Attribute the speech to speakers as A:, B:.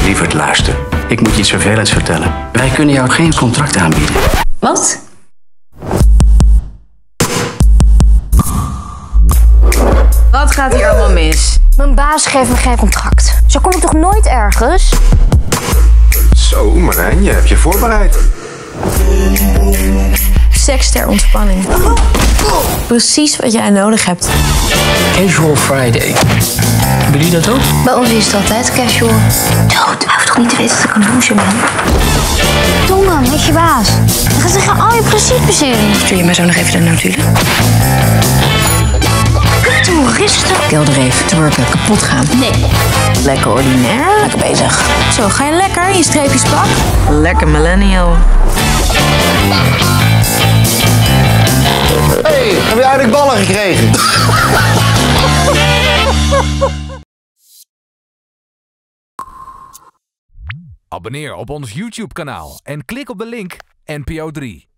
A: Lieverd, luister. Ik moet je iets vervelends vertellen. Wij kunnen jou geen contract aanbieden.
B: Wat? Wat gaat hier allemaal mis?
C: Mijn baas geeft me geen contract. Zo kom ik toch nooit ergens?
D: Zo, Marijn, je hebt je voorbereid.
E: Seks ter ontspanning. Precies wat jij nodig hebt.
F: Casual Friday. Hebben jullie dat ook?
C: Bij ons is het altijd casual. Dood, hij hoeft toch niet te weten dat ik een loser ben? Tongen, met je baas. Dan gaat zeggen al je principes in.
E: Stuur je mij zo nog even de notulen?
C: Toeristen.
E: Keldereef, twerken, kapot gaan.
C: Nee.
E: Lekker ordinair. Lekker bezig. Zo, ga je lekker in je streepjespak? Lekker millennial.
D: Hey, heb je eigenlijk ballen gekregen?
G: Abonneer op ons YouTube-kanaal en klik op de link NPO 3.